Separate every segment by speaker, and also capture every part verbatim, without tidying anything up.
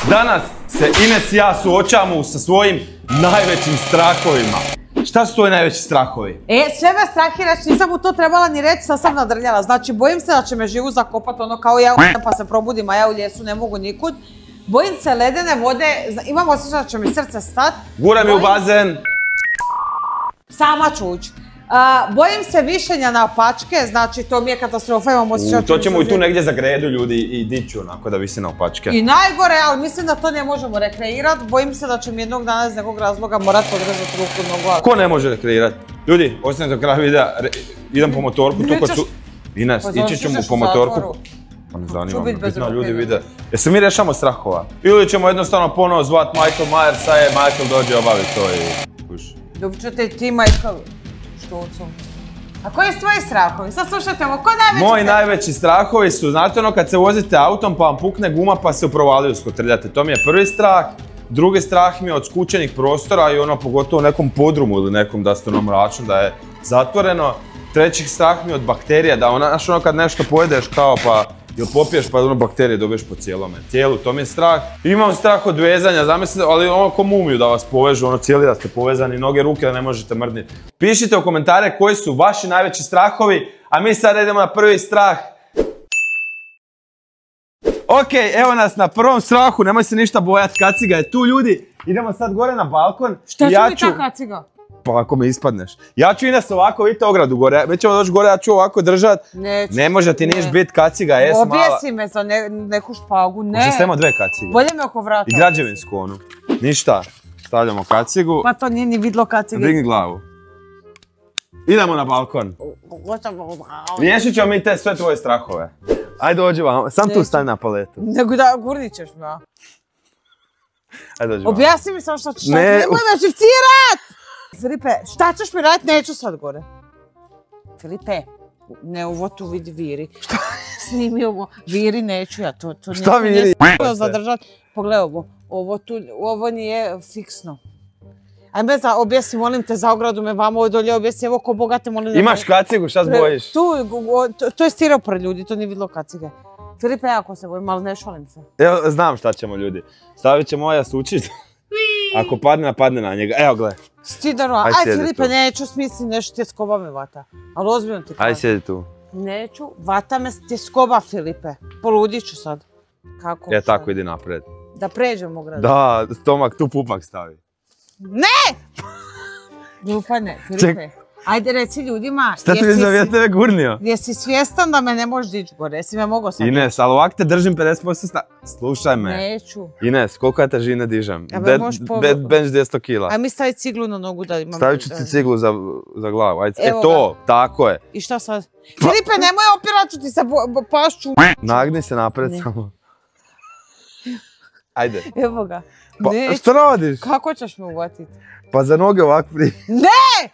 Speaker 1: Danas se Ines i ja suočavamo sa svojim najvećim strahovima. Šta su tvoji najveći strahovi?
Speaker 2: E, sve me strahiraš, nisam mu to trebala ni reći, sad sam nadrljala. Znači, bojim se da će me živu zakopat, ono kao ja u pa se probudim, a ja u ljesu ne mogu nikud. Bojim se ledene vode, imam osjećaj da će mi srce stat.
Speaker 1: Gura mi u bazen.
Speaker 2: Sama ću ući. Bojim se višenja na opačke, znači to mi je katastrofa, imam osjećaj...
Speaker 1: To ćemo i tu negdje za gredu ljudi i diću onako da visi na opačke.
Speaker 2: I najgore, ali mislim da to ne možemo rekreirati, bojim se da će mi jednog dana iz nekog razloga morat odrezati ruku, nogu.
Speaker 1: Ko ne može rekreirati? Ljudi, ostanite do kraja videa, idem po motorku, tu kod su... Ines, ići ćemo po motorku. Pa ne zanima me, bitno ljudi vide. Jesam mi rešamo strahova? Ili ćemo jednostavno ponovo zvat Michael Myers, a je Michael dođe obavi to i...
Speaker 2: Dobit ću te ti, Michael. Štucu. A koji su tvoji strahovi? Sad slušajte ovo, ko najveći...
Speaker 1: Moji najveći strahovi su, znate ono kad se vozite autom pa vam pukne guma pa se u provaliju skotrljate. To mi je prvi strah. Drugi strah mi je od skučenih prostora i ono pogotovo u nekom podrumu ili nekom da ste ono mračno, da je zatvoreno. Treći strah mi je od bakterija, da znaš ono kad nešto pojedeš kao pa ili popiješ pa ono bakterije dobiješ po cijelome tijelu, to mi je strah. Imam strah od vezanja, zamislite, ali ono ko mumiju da vas povežu, ono cijeli da ste povezani, noge, ruke da ne možete mrdniti. Pišite u komentare koji su vaši najveći strahovi, a mi sada idemo na prvi strah. Ok, evo nas na prvom strahu, nemoj se ništa bojati, kaciga je tu ljudi. Idemo sad gore na balkon.
Speaker 2: Šta će mi ta kaciga?
Speaker 1: Pa ako me ispadneš. Ja ću Ines ovako, vidite ogradu gore, već ćemo doći gore, ja ću ovako držat.
Speaker 2: Neću.
Speaker 1: Ne može ti niš bit kaciga, jes mala.
Speaker 2: Objesi me za neku špagu, ne.
Speaker 1: Možda stavimo dve kacige.
Speaker 2: Bolje me oko vrata.
Speaker 1: I građevinsku onu. Ništa. Stavljamo kacigu.
Speaker 2: Pa to nije ni vidlo kacige.
Speaker 1: Digni glavu. Idemo na balkon. Riješit ćemo mi te sve tvoje strahove. Ajde dođi vam, sam tu stani na paletu.
Speaker 2: Nego da gurnit ćeš me.
Speaker 1: Ajde dođi vam.
Speaker 2: Objasni mi samo što ćeš raditi. Nemoj me živcirat! Filipe, šta ćeš mi raditi? Neću sad gore. Filipe, ne ovo tu vidi Viri. Šta? Snimi ovo. Viri neću ja, to nije...
Speaker 1: Šta Viri?
Speaker 2: Ne zadržati. Pogledaj ovo, ovo tu, ovo nije fiksno. Ajme, objasni, molim te, za ogradu me vamo od dolje objasni, evo ko bogate, molim te...
Speaker 1: Imaš kacigu, šta zbojiš?
Speaker 2: Tu, to je stiropor ljudi, to nije vidlo kacige. Filipe, jako se bojim, ali ne šalim se.
Speaker 1: Evo, znam šta ćemo ljudi. Stavit će moja sučić. Ako padne, padne na njega. Evo, gledaj.
Speaker 2: Stidano, aj Filipe, neću smisli nešto tjeskoba me vata. Ali ozbiljno ti kažem.
Speaker 1: Aj, sjedi tu.
Speaker 2: Neću, vata me tjeskoba, Filipe. Poludit ću sad. Kako?
Speaker 1: Ja tako idi napred.
Speaker 2: Da pređemo grad.
Speaker 1: Da, stomak, tu pupak stavi.
Speaker 2: Ne! Ljupane, Filipe. Ajde reci ljudima...
Speaker 1: Šta ti vidim, ja tebe gurnio?
Speaker 2: Jesi svjestan da me ne možeš dići gore, jesi me mogao sad...
Speaker 1: Ines, ali ovak te držim pedeset posto sta... Slušaj me.
Speaker 2: Neću.
Speaker 1: Ines, koliko ja težine dižem? Bench dvjesto kila.
Speaker 2: Aj mi stavi ciglu na nogu da imam...
Speaker 1: Stavit ću ti ciglu za glavu, ajde. E to, tako je.
Speaker 2: I šta sad? Filipe, nemoj opirat ću ti se pašću.
Speaker 1: Nagni se napred samo. Ajde.
Speaker 2: Evo ga.
Speaker 1: Pa, što radiš?
Speaker 2: Kako ćeš me uvatiti?
Speaker 1: Pa za noge ovak prije.
Speaker 2: Ne!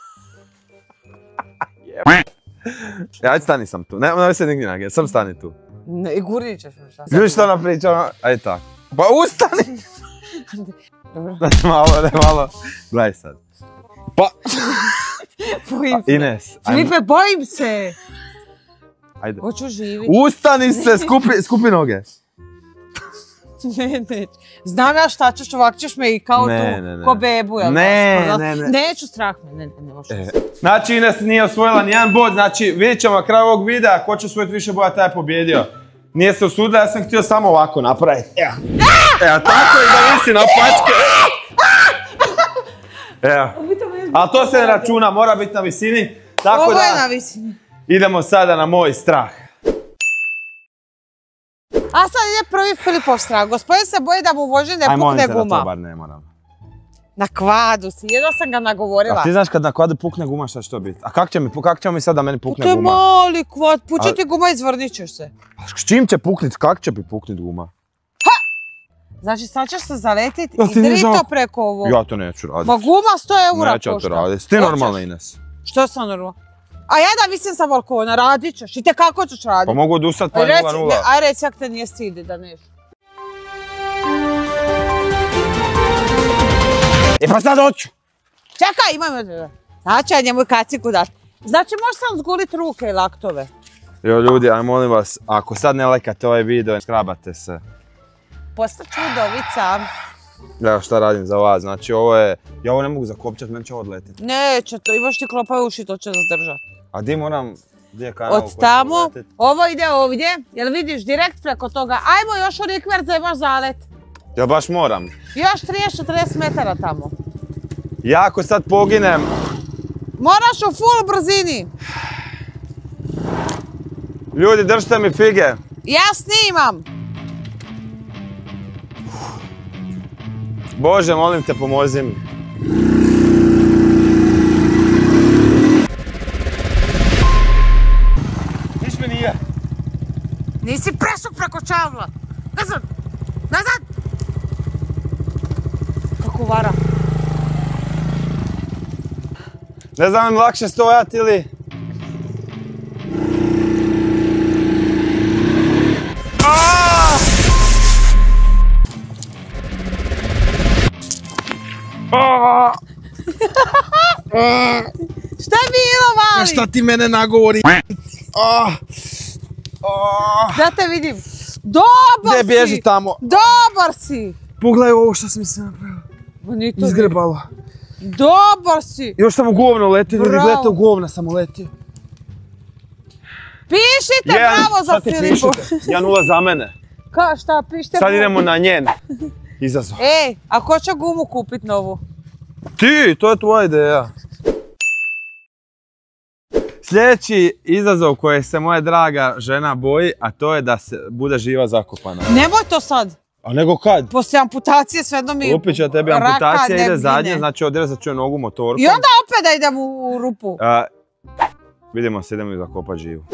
Speaker 1: Ajde stani sam tu, nemoj se nigdje nagdje, sam stani tu.
Speaker 2: Ne, gurnit ćeš me šta.
Speaker 1: Ljudi što ona priča, ajde tako. Pa ustani!
Speaker 2: Dobro.
Speaker 1: Malo, ne malo. Gledaj sad. Pa...
Speaker 2: Bojim se.
Speaker 1: Ines.
Speaker 2: Filipe, bojim se!
Speaker 1: Ajde.
Speaker 2: Hoću živit.
Speaker 1: Ustani se, skupi noge.
Speaker 2: Ne, neću. Znam ja šta ćeš, ovak ćeš me i kao tu, ko bebu, jel?
Speaker 1: Ne, ne, ne.
Speaker 2: Neću, strah me, ne, ne možeš.
Speaker 1: Znači Ines nije osvojila nijedan bod, znači vidjet ćemo na kraju ovog videa ko će osvojiti više boja, taj je pobjedio. Nije se osudila, ja sam htio samo ovako napraviti. Evo. Evo, tako i da visi na pačke. Evo. Ali to se ne računa, mora biti na visini.
Speaker 2: Ovo je na visini.
Speaker 1: Idemo sada na moj strah.
Speaker 2: A sad ide prvi Filipov strah. Gospodin se boji da mu voži ne pukne guma. Aj, molim te da to bar ne moram. Na kvadu si, jedno sam ga nagovorila.
Speaker 1: A ti znaš kad na kvadu pukne guma šta će to biti? A kak ćemo mi sad da meni pukne guma?
Speaker 2: To je mali kvad, pući ti guma i izvrnit ćeš se.
Speaker 1: S čim će puknit, kak će bi puknit guma?
Speaker 2: Ha! Znači sad ćeš se zaletit i drito preko ovog.
Speaker 1: Ja to neću radit.
Speaker 2: Ma guma sto eura košta.
Speaker 1: Neću to radit, ti normalna Ines.
Speaker 2: Što sam normalna? A ja da visim sa balkona, radit ćeš i te kako ćeš radit?
Speaker 1: Pa mogu odustat pa je nula nula.
Speaker 2: Aj reci jak te nije stidi da neš.
Speaker 1: E pa sad hoću!
Speaker 2: Čekaj, imam je. Znači, ja njemu kaciku dat. Znači, možeš sam zgulit ruke i laktove.
Speaker 1: Jo ljudi, aj molim vas, ako sad ne lajkate ovaj video, skrabate se.
Speaker 2: postaću udovica.
Speaker 1: Evo šta radim za vas, znači ovo je... Ja ovo ne mogu zakopčat, meni će ovo odletiti.
Speaker 2: Neće to, imaš ti klopave uši, to će zadržat.
Speaker 1: A di moram... Gdje je kanal
Speaker 2: Od tamo, ovo ide ovdje, jel vidiš, direkt preko toga. Ajmo još u rikverce, imaš zalet.
Speaker 1: Jel baš moram?
Speaker 2: Još trideset četrdeset metara tamo.
Speaker 1: Ja ako sad poginem...
Speaker 2: Moraš u full brzini.
Speaker 1: Ljudi, držite mi fige.
Speaker 2: Ja snimam.
Speaker 1: Bože, molim te, pomozi mi. Niš mi nije.
Speaker 2: Nisi prešao preko čavla. Nazad! Nazad! Kako vara.
Speaker 1: Ne znam im lakše stojati ili...
Speaker 2: Šta je bilo, Vali?
Speaker 1: Šta ti mene nagovori?
Speaker 2: Da te vidim. Dobar si!
Speaker 1: Gdje bježi tamo?
Speaker 2: Dobar si!
Speaker 1: Pogledaj ovo što sam se napravio. Izgrebalo.
Speaker 2: Dobar si!
Speaker 1: Još sam u govno letio, ljudi, gledajte, u govna sam uletio.
Speaker 2: Pišite bravo za Filipu.
Speaker 1: jedan nula za mene.
Speaker 2: Ka, šta, pišite?
Speaker 1: Sad idemo na njen izazov.
Speaker 2: Ej, a ko će gumu kupit novu?
Speaker 1: Ti, to je tvoja ideja. Sljedeći izazov koje se moja draga žena boji, a to je da se bude živa zakopana.
Speaker 2: Nemoj to sad.
Speaker 1: A nego kad?
Speaker 2: Poslije amputacije sve jedno mi
Speaker 1: Opet će tebi amputacija ide zadnje, znači odrezat ću nogu motorkom.
Speaker 2: I onda opet da idem u rupu.
Speaker 1: A, vidimo se, idemo i zakopat živu.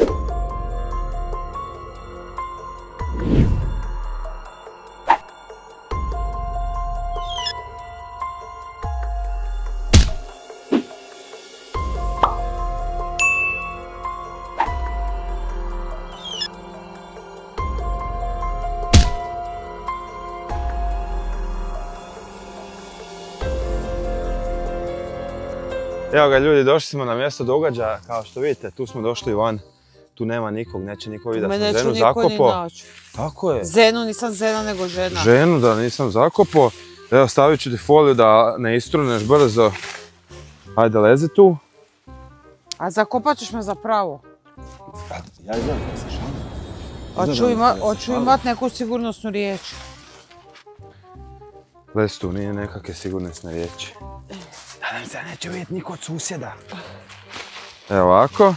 Speaker 1: Evo ga ljudi, došli smo na mjesto događaja, kao što vidite, tu smo došli van, tu nema nikog, neće niko vidjeti da sam ženu zakopao. Tako je.
Speaker 2: Zenu, nisam žena nego žena.
Speaker 1: Ženu da nisam zakopao. Evo stavit ću ti foliju da ne istruneš brzo. Ajde, lezi tu.
Speaker 2: A zakopat ćeš me zapravo.
Speaker 1: Ja znam da se šalim.
Speaker 2: Hoću imat neku sigurnosnu riječ.
Speaker 1: Lezi tu, nije nekakve sigurnosne riječi. Nadam se da neće vidjeti niko od susjeda. Evo ovako.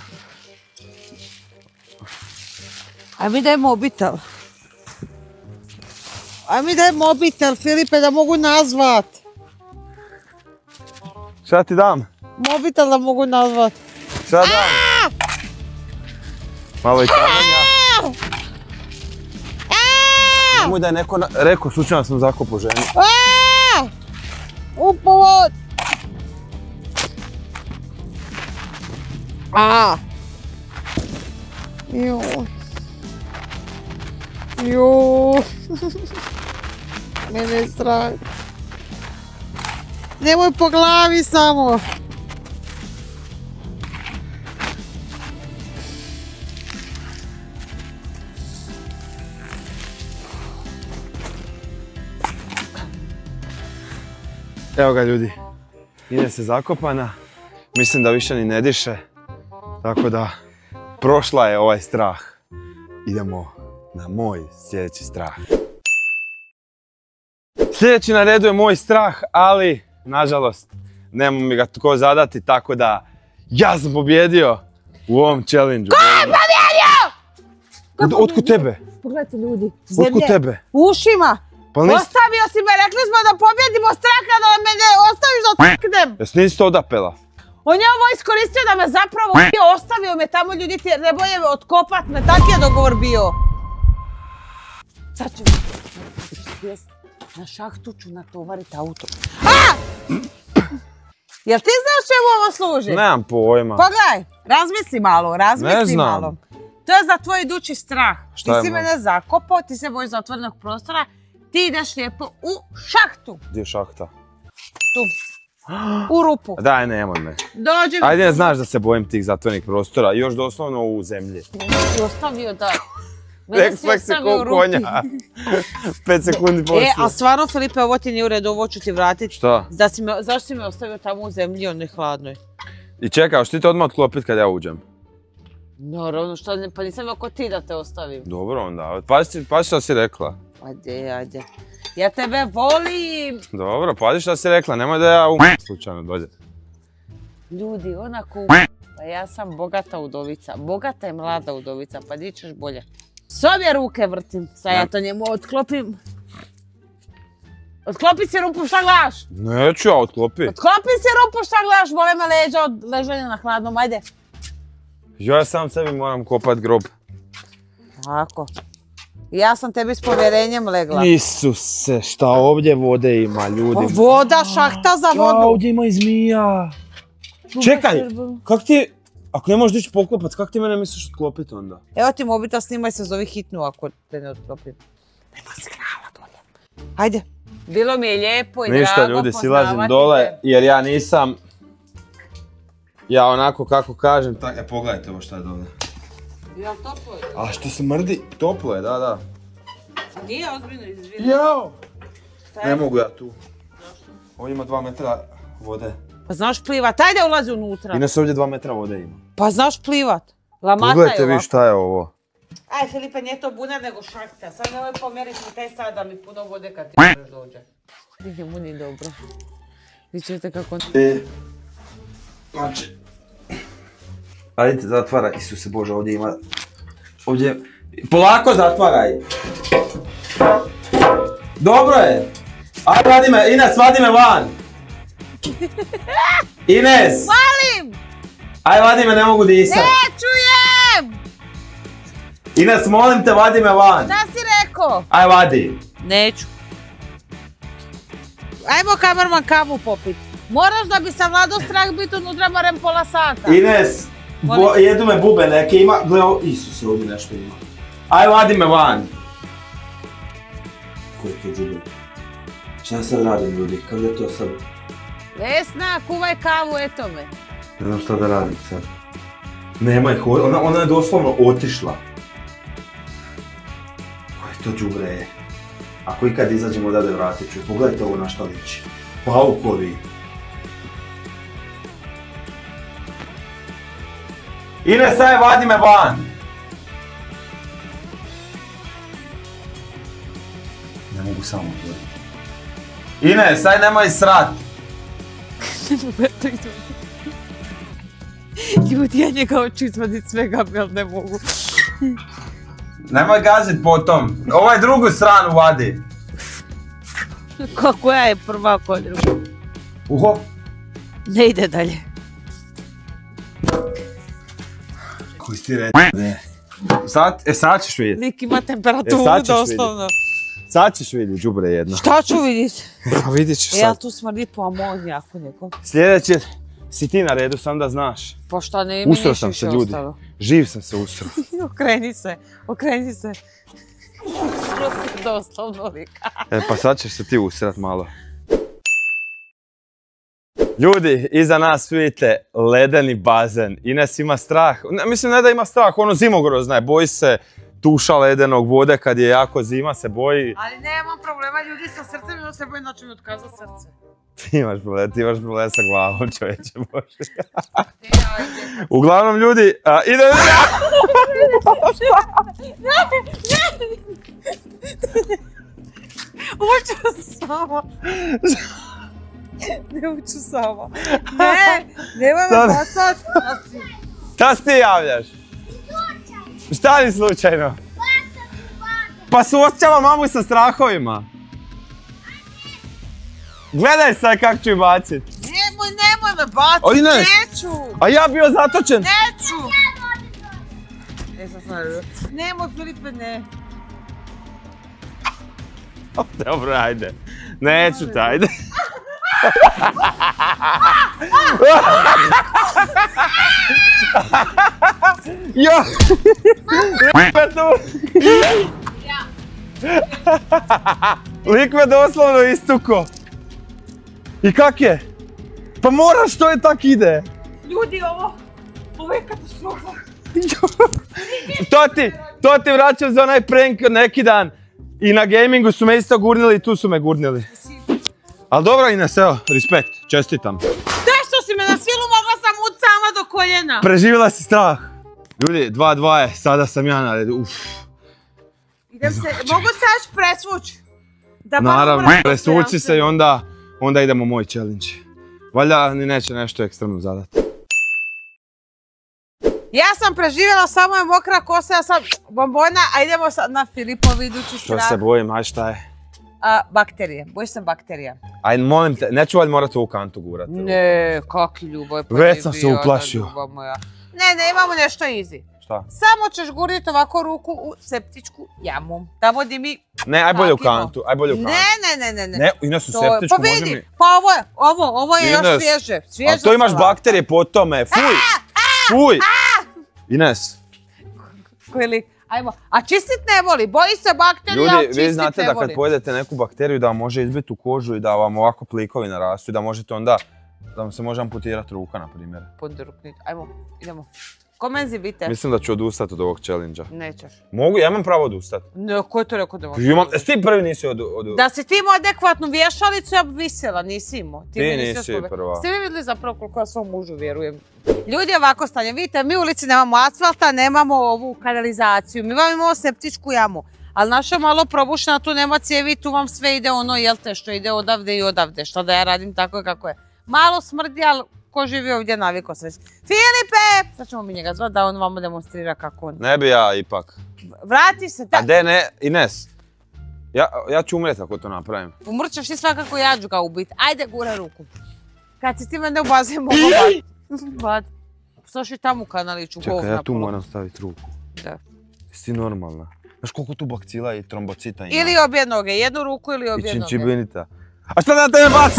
Speaker 2: Aj mi daj mobitel. Aj mi daj mobitel, Filipe, da mogu nazvat.
Speaker 1: Šta ti dam?
Speaker 2: Mobitel da mogu nazvat.
Speaker 1: Šta dam? Malo i kamenja. Nemoj da je neko rekao, slučajno sam zakopao ženu.
Speaker 2: U povod! A. Joj. Joj. Mene je strah. Nemoj po glavi samo.
Speaker 1: Evo ga ljudi, ide se zakopana, mislim da više ni ne diše, tako da prošla je ovaj strah. Idemo na moj sljedeći strah. Sljedeći na redu je moj strah, ali nažalost nemam mi ga tko zadati, tako da ja sam pobjedio u ovom challenge-u.
Speaker 2: Ko je pobjedio?
Speaker 1: Otkud tebe?
Speaker 2: Pogledajte ljudi,
Speaker 1: Otkud tebe?
Speaker 2: u ušima. Ostavio si me, rekli smo da pobjedimo straka, da me ne ostaviš da otknem.
Speaker 1: Jes nisi to odapela?
Speaker 2: On je ovo iskoristio da me zapravo ostavio me tamo, ljudi ti ne boje otkopat me, tak je dogovor bio. Sad ću mi na šahtu ću natovarit auto. A! Jel ti znaš čemu ovo služi?
Speaker 1: Nemam pojma.
Speaker 2: Pogledaj, razmisli malo, razmisli malo. To je za tvoj idući strah. Ti si mene zakopao, ti se bojiš za otvorenog prostora, ti ideš lijepo u šahtu.
Speaker 1: Gdje je šahta?
Speaker 2: Tu. U rupu.
Speaker 1: Daj, nemoj me.
Speaker 2: Dođi mi.
Speaker 1: Ajde, znaš da se bojim tih zatvorenih prostora, još doslovno u zemlji.
Speaker 2: Nisi ostavio da...
Speaker 1: Refleks je ko konja. Pet sekundi poslije.
Speaker 2: E, a stvarno, Filipe, ovo ti nije u redu, ovo ću ti vratiti.
Speaker 1: Šta?
Speaker 2: Zašto si me ostavio tamo u zemlji, onoj hladnoj?
Speaker 1: I čekaj, hoćeš ti to odmah otklopit kad ja uđem?
Speaker 2: Naravno, što ne, pa nisam ako ti da te ostavim.
Speaker 1: Dobro onda, pazi šta si rekla.
Speaker 2: Ajde, ajde. Ja tebe volim!
Speaker 1: Dobro, pazi šta si rekla, nemoj da ja umem slučajno dolje.
Speaker 2: Ljudi, onako, pa ja sam bogata udovica, bogata i mlada udovica, pa di ćeš bolje. S obje ruke vrtim, sad ja to njemu otklopim. Otklopi si rupu, šta gledaš?
Speaker 1: Neću ja otklopit.
Speaker 2: Otklopi si rupu, šta gledaš, bole me leđa od ležanja na hladnom, ajde.
Speaker 1: Ja sam sebi moram kopat grob.
Speaker 2: Tako. Ja sam tebi s povjerenjem legla.
Speaker 1: Isuse, šta ovdje vode ima, ljudi?
Speaker 2: Voda, šahta za vodu.
Speaker 1: Ja, ovdje ima i zmija. Čekaj, kak ti, ako ne možeš dići poklopac, kak ti mene misliš otklopit onda?
Speaker 2: Evo ti mobitel, snimaj se, zovi hitnu ako te ne otklopim. Nema signala dolje. Ajde. Bilo mi je lijepo i drago
Speaker 1: poznavati te. Ništa ljudi, silazim dole jer ja nisam... Ja onako kako kažem, tak... E, pogledajte ovo šta je dole.
Speaker 2: Jel toplo je?
Speaker 1: A što se mrdi? Toplo je, da, da.
Speaker 2: A nije ozbiljno izvira.
Speaker 1: Jao! Ne mogu ja tu. Ovdje ima dva metra vode.
Speaker 2: Pa znaš plivat, ajde ulazi unutra.
Speaker 1: Ines ovdje dva metra vode ima.
Speaker 2: Pa znaš plivat. Lamata je ovako.
Speaker 1: Pogledajte vi šta je ovo.
Speaker 2: Aj Filipe, nije to bunar nego šahta. Sad nemoj pomjeriti mi taj sad da mi puno vode kad ti ne dođe. Nije mu ni dobro. Vi ćete kako...
Speaker 1: E, znači... Ajde, zatvaraj, Isuse Bože, ovdje ima... Ovdje... Polako zatvaraj! Dobro je! Ajde, vadi me, Ines, vadi me van! Ines!
Speaker 2: Valim!
Speaker 1: Ajde, vadi me, ne mogu disat!
Speaker 2: Ne čujem!
Speaker 1: Ines, molim te, vadi me van!
Speaker 2: Šta si rekao?
Speaker 1: Ajde, vadi!
Speaker 2: Neću. Ajmo kamerman kavu popit. Moraš da bi savladao strah biti unutra barem pola sata.
Speaker 1: Ines! Bo, jedu me bube neke, ima, gle ovo, Isuse, ovdje nešto ima. Aj, vadi me van! Ko je to džube? Šta sad radim, ljudi? Kako je to sad?
Speaker 2: Vesna, kuvaj kavu, eto me.
Speaker 1: Ne znam šta da radim sad. Nemoj, ona, ona je doslovno otišla. Ko je to džubre je? Ako ikad izađemo odavde vratit ću, pogledajte ovo na šta liči. Paukovi. Ines, aj, vadi me van! Ne mogu samo otvoriti. Ines, aj, nemoj srat!
Speaker 2: Ljudi, ja njega hoću izvadit svega, ali ne mogu.
Speaker 1: Nemoj gazit potom. Ovaj drugu stranu vadi.
Speaker 2: Koja je prva ko druga?
Speaker 1: Uho.
Speaker 2: Ne ide dalje.
Speaker 1: Koji si ti reći? Ne. Sad, e sad ćeš vidjeti.
Speaker 2: Lik ima temperaturu doslovno.
Speaker 1: Sad ćeš vidjeti, džubre jedno.
Speaker 2: Šta ću vidjeti?
Speaker 1: Pa vidit ćeš sad.
Speaker 2: Ja tu smrdi po amonjaku nekom.
Speaker 1: Sljedeće, si ti na redu, sam da znaš.
Speaker 2: Pa šta ne, mi niš
Speaker 1: usro sam
Speaker 2: više
Speaker 1: se, ljudi.
Speaker 2: ostalo.
Speaker 1: Živ sam se usro.
Speaker 2: Okreni se, okreni se. Usro se doslovno lika.
Speaker 1: E pa sad ćeš se ti usrat malo. Ljudi, iza nas vidite ledeni bazen. Ines ima strah, ne, mislim ne da ima strah, ono zimogrozna je, boji se tuša ledenog vode kad je jako zima, se boji.
Speaker 2: Ali nemam problema, ljudi sa srcem imam se boji, znači mi otkazao srce.
Speaker 1: Ti imaš problem, ti imaš problem sa glavom, čovječe Bože. Uglavnom ljudi, a, ide...
Speaker 2: Uču sama. Ne uču sama. Ne, nemoj me bacat.
Speaker 1: Šta si ti javljaš? Šta li slučajno? Pa suosjećala mamu sa strahovima. Gledaj sad kak ću ju bacit.
Speaker 2: Nemoj, nemoj me bacit, neću.
Speaker 1: A ja bio zatočen.
Speaker 2: Neću. Nemoj, Filipe, ne.
Speaker 1: Dobro, ajde. Neću te, ajde. Jo! Lik me Lik me doslovno istuko. I kak je? Pa moraš, to je tak ide.
Speaker 2: Ljudi, ovo, ovo je katastrofa.
Speaker 1: To ti, To ti vraćam za onaj prank od neki dan. I na gamingu su me isto gurnili i tu su me gurnili. Ali dobro Ines, evo, respekt, čestitam.
Speaker 2: Te što si me na silu mogla sam ući sama do koljena.
Speaker 1: Preživjela si strah. Ljudi, dva dva je, sada sam ja na redu, uff.
Speaker 2: Idem se, mogu se još presvući?
Speaker 1: Naravno, presvući se i onda, onda idemo moj challenge. Valjda ni neće nešto ekstremno zadati.
Speaker 2: Ja sam preživjela, samo je mokra kosa, ja sam bombona, a idemo sad na Filipovu idući strah.
Speaker 1: Što se bojim, aj šta je?
Speaker 2: A, bakterije, bojiš sam bakterija.
Speaker 1: Aj molim te, neću valjda morati ovu kantu gurati.
Speaker 2: Ne, kaki ljubav.
Speaker 1: Već sam se uplašio.
Speaker 2: Ne, ne, imamo nešto easy.
Speaker 1: Šta?
Speaker 2: Samo ćeš guriti ovako ruku u septičku jamu. Tamo gdje mi...
Speaker 1: Ne, aj bolje u kantu, aj bolje u kantu.
Speaker 2: Ne, ne, ne, ne.
Speaker 1: Ne, Ines u septičku može mi...
Speaker 2: Pa vidi, pa ovo je, ovo, ovo je još svježe.
Speaker 1: A to imaš bakterije po tome, fuj! Fuj! Ines.
Speaker 2: Koji ajmo, a čistit ne voli, boji se bakterija, ali čistit ne voli.
Speaker 1: Ljudi, vi znate da kad pojedete neku bakteriju da vam može izbiti u kožu i da vam ovako plikovi narastu i da možete onda, da vam se može amputirati ruka, na primjer.
Speaker 2: Podruknit, ajmo, idemo. Ko menzi bite?
Speaker 1: Mislim da ću odustati od ovog challenge-a.
Speaker 2: Nećeš.
Speaker 1: Mogu, ja imam pravo odustati.
Speaker 2: Ne, ko je to rekao da možeš?
Speaker 1: Imam, jesi ti prvi nisi odustati?
Speaker 2: Da si ti imao adekvatnu vješalicu, ja bi visjela, nisi imao.
Speaker 1: Ti nisi prva.
Speaker 2: Ste vi vidjeli zapravo koliko ja svom mužu vjerujem? Ljudi ovako stanje, vidite, mi u ulici nemamo asfalta, nemamo ovu kanalizaciju, mi vam imamo septičku jamu. Ali naša malo probušna, tu nema cijevi, tu vam sve ide ono, jel te, što ide odavde i odavde, što da ja radim tako kako je. Malo smrdi, ali ko živi ovdje naviko se već. Filipe! Sad ćemo mi njega zvati da on vam demonstrira kako on.
Speaker 1: Ne bi ja ipak.
Speaker 2: Vrati se.
Speaker 1: A de ne, Ines. Ja ću umreti ako to napravim.
Speaker 2: Umrćeš ti svakako, ja ću ga ubiti. Ajde, gura ruku. Kad si ti mene u bazen mogu bati. Što si tamo u kanaliću govna?
Speaker 1: Čekaj, ja tu moram staviti ruku.
Speaker 2: Da.
Speaker 1: Jesi ti normalna? Znaš koliko tu bakcila i trombocita ima?
Speaker 2: Ili obje noge, jednu ruku ili obje noge.
Speaker 1: I činčibinita. A šta da tebe bacim?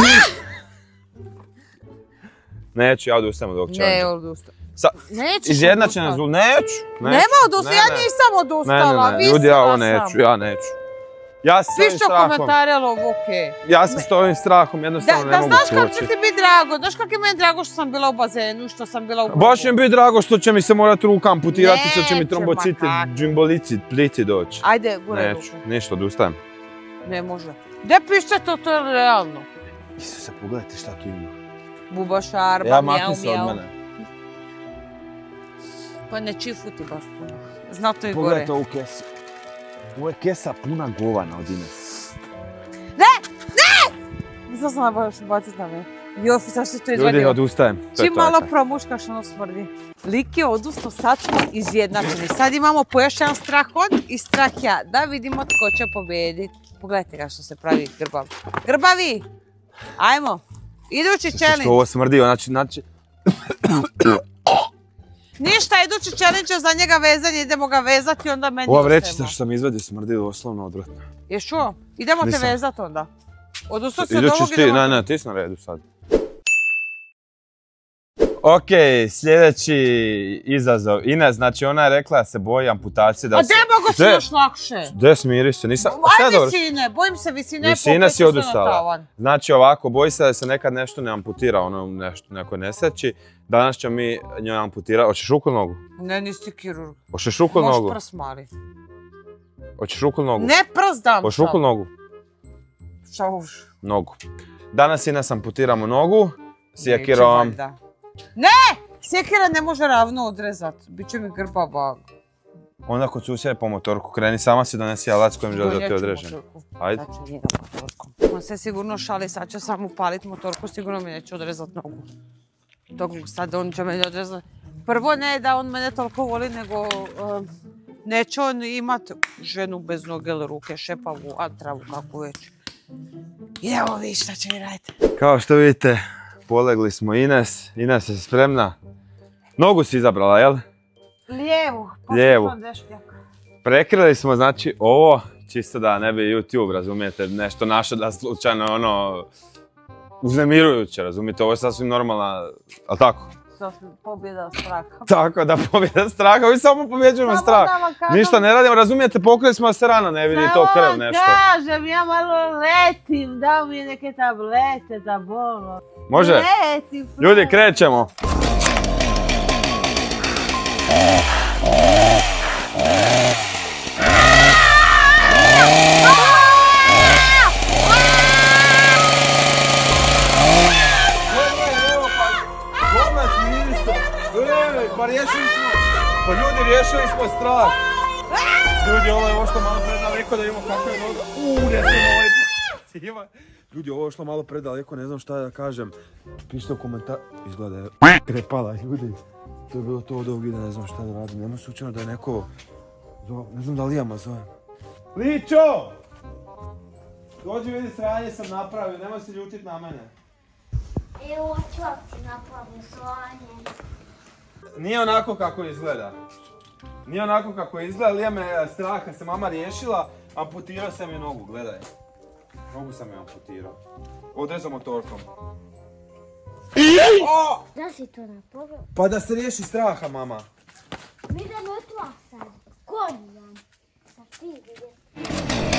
Speaker 1: Neću, ja odustajem od ovog challenge.
Speaker 2: Ne, odustajem. Nećeš
Speaker 1: Izjednačena zul, neću.
Speaker 2: Nema odustati, ja nisam odustala.
Speaker 1: Ne, ne, ne, ljudi, ja ovo neću, ja neću. Ja se s ovim strahom.
Speaker 2: Pišću komentare, ali ovo okej.
Speaker 1: Ja se s ovim strahom jednostavno ne mogu suočiti.
Speaker 2: Da, znaš kako će ti biti drago, znaš kako je meni drago što sam bila u bazenu, što sam bila u bazenu.
Speaker 1: Baš mi biti drago što će mi se morati ruka amputirati, što će mi trombociti, džimbolici, pliti doći.
Speaker 2: Ajde, guraj ruku.
Speaker 1: Neću, ništa, odustajem.
Speaker 2: Ne može. Gdje pišće to, to je realno.
Speaker 1: Isuse, pogledajte šta tu ima.
Speaker 2: Buba šarba,
Speaker 1: ja,
Speaker 2: mjau,
Speaker 1: makni se od mene.
Speaker 2: Pa ne čifuti baš puno. Znato i gore.
Speaker 1: Pogledajte ovu kesu. Ovo je kesa puna govana od Ines.
Speaker 2: Ne! Ne! Mislim sam baš baciti na mene. Jofi, sad što to izvadio.
Speaker 1: Ljudi, odustajem.
Speaker 2: Čim malo promuškaš, ono smrdi. Lik je odustao, sad smo izjednačeni. Sad imamo po još jedan strah on i strah ja. Da vidimo tko će pobjediti. Pogledajte ga što se pravi grbav. Grbavi! Ajmo. Idući challenge.
Speaker 1: Što ovo smrdi, znači...
Speaker 2: Ništa, idući challenge je za njega vezanje, idemo ga vezati, onda meni
Speaker 1: ova vrećica što sam izvadio smrdi doslovno odvratno.
Speaker 2: Ješ čuo? Idemo te vezati onda. Odustao si od ovog idemo...
Speaker 1: Ne, ne, ti si na redu sad. Ok, sljedeći izazov. Ines, znači ona je rekla da se boji amputacije da
Speaker 2: se... A gdje mogu si još lakše?
Speaker 1: Gdje smiri se, nisam...
Speaker 2: Aj visine, bojim se visine.
Speaker 1: Visina si odustala. Znači ovako, boji se da se nekad nešto ne amputira, ono nešto, nekoj nesreći. Danas ćemo mi njoj amputirati. Hoćeš ruku ili nogu?
Speaker 2: Ne, nisi kirurg.
Speaker 1: Hoćeš ruku ili nogu?
Speaker 2: Možeš prs mali.
Speaker 1: Hoćeš ruku ili nogu?
Speaker 2: Ne, prs dam.
Speaker 1: Hoćeš ruku ili nogu?
Speaker 2: Šta hoćeš?
Speaker 1: Nogu. Danas Ines amputiramo nogu. Sjekirom.
Speaker 2: Ne! Sjekira ne može ravno odrezat. Biće mi grbava.
Speaker 1: Onda kod susjede po motorku kreni, sama si donesi alat s kojim želiš da ti odrežem. Ajde.
Speaker 2: Sad ću njega motorkom. On se sigurno šali, sad će sam upalit motorku, sigurno mi neće odrezat nogu. Dok sad on će meni odrezat. Prvo ne da on mene toliko voli, nego neće on imat ženu bez noge ili ruke, šepavu, atravu, kako već. Idemo vi šta će mi raditi.
Speaker 1: Kao što vidite, polegli smo Ines. Ines, jesi spremna? Nogu si izabrala, jel?
Speaker 2: Lijevu.
Speaker 1: Lijevu. Prekrili smo, znači, ovo, čisto da ne bi YouTube, razumijete, nešto naše da slučajno, ono, uznemirujuće, razumijete, ovo je sasvim normalna, ali tako?
Speaker 2: Sasvim pobjeda straha.
Speaker 1: Tako da, pobjeda straha, mi samo pobjeđujemo strah. Ništa ne radimo, razumijete, pokrili smo da se rana ne vidi to krv nešto.
Speaker 2: Samo kažem, ja malo letim, dao mi neke tablete za bolo.
Speaker 1: Može?
Speaker 2: Letim.
Speaker 1: Ljudi, krećemo. Pa ljudi, riješili smo strah. Ljudi, ovo je ošlo malo predaleko da vidimo kako je noga. Uuu, ne znam ovaj pociva. Ljudi, ovo je ošlo malo predaleko, ne znam šta da kažem. Pišite u komentar... Izgleda je krepala, ljudi. To je bilo to od ovog videa, ne znam šta da radim. Nema slučajno da je neko... Ne znam da li jama zove. Ličo! Dođi vidi, sranje sam napravio, nemoj se ljutit na mene.
Speaker 3: Evo, čovjek si napravio sranje.
Speaker 1: Nije onako kako izgleda. Nije onako kako izgleda, Lija me straha se mama riješila, amputirao sam je nogu, gledaj. Nogu sam je amputirao. Odrezao motorkom.
Speaker 3: Da si to napravio?
Speaker 1: Pa da se riješi straha, mama.
Speaker 3: Idemo tva sad. Konjan. Sad ti vidjeti.